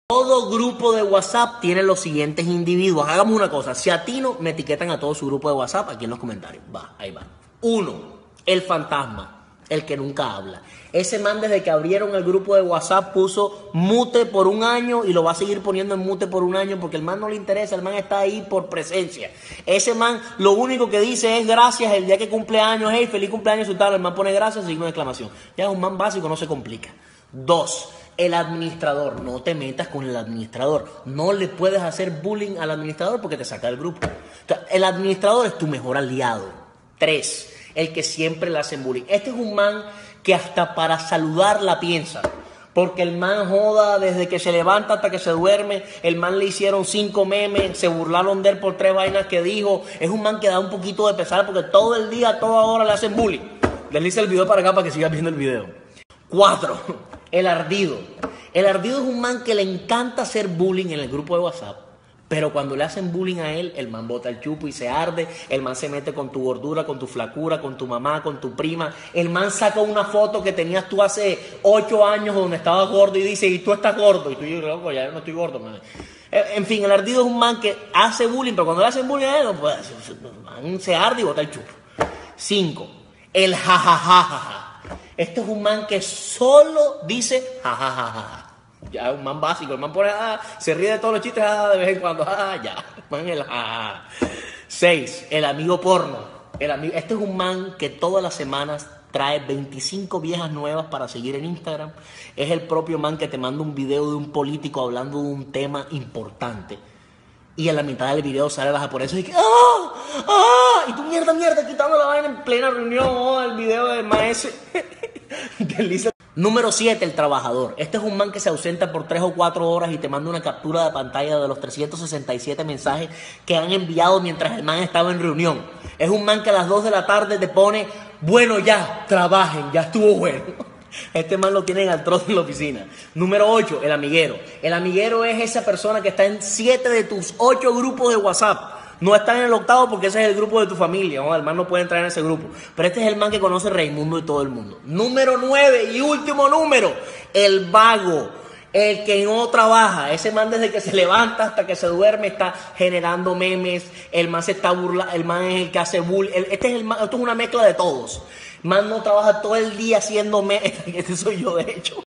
Todo grupo de WhatsApp tiene los siguientes individuos. Hagamos una cosa. Si atino, me etiquetan a todo su grupo de WhatsApp aquí en los comentarios. Va, ahí va. 1. El fantasma. El que nunca habla. Ese man desde que abrieron el grupo de WhatsApp puso mute por un año y lo va a seguir poniendo en mute por un año porque el man no le interesa, el man está ahí por presencia. Ese man lo único que dice es gracias el día que cumple años, hey, feliz cumpleaños, sultano, el man pone gracias, signo de exclamación. Ya es un man básico, no se complica. 2. El administrador. No te metas con el administrador. No le puedes hacer bullying al administrador porque te saca del grupo. O sea, el administrador es tu mejor aliado. 3. El que siempre le hacen bullying. Este es un man que hasta para saludar la piensa. Porque el man joda desde que se levanta hasta que se duerme. El man le hicieron 5 memes. Se burlaron de él por 3 vainas que dijo. Es un man que da un poquito de pesar porque todo el día, a toda hora le hacen bullying. Desliza el video para acá para que sigas viendo el video. 4. El ardido. El ardido es un man que le encanta hacer bullying en el grupo de WhatsApp. Pero cuando le hacen bullying a él, el man bota el chupo y se arde. El man se mete con tu gordura, con tu flacura, con tu mamá, con tu prima. El man saca una foto que tenías tú hace 8 años donde estabas gordo y dice, y tú estás gordo. Y tú dices, loco, ya yo no estoy gordo, man. En fin, el ardido es un man que hace bullying, pero cuando le hacen bullying a él, pues, el man se arde y bota el chupo. 5. El jajajaja. Este es un man que solo dice jajajaja. Ya es un man básico, el man pone se ríe de todos los chistes de vez en cuando, ya, man el jajaja. 6. El amigo porno. Este es un man que todas las semanas trae 25 viejas nuevas para seguir en Instagram. Es el propio man que te manda un video de un político hablando de un tema importante. Y en la mitad del video sale la japonesa y que y tú mierda, quitando la vaina en plena reunión, el video del maestro. Número 7, el trabajador. Este es un man que se ausenta por 3 o 4 horas y te manda una captura de pantalla de los 367 mensajes que han enviado mientras el man estaba en reunión. Es un man que a las 2 de la tarde te pone, bueno ya, trabajen, ya estuvo bueno. Este man lo tienen al trozo en la oficina. Número 8, el amiguero. El amiguero es esa persona que está en 7 de tus 8 grupos de WhatsApp. No está en el 8º porque ese es el grupo de tu familia, ¿no? El man no puede entrar en ese grupo. Pero este es el man que conoce Raimundo y todo el mundo. Número 9 y último número, el vago. El que no trabaja. Ese man desde que se levanta hasta que se duerme está generando memes. El man se está burlando. El man es el que hace bullying. Esto es una mezcla de todos. El man no trabaja todo el día haciendo memes. Este soy yo, de hecho.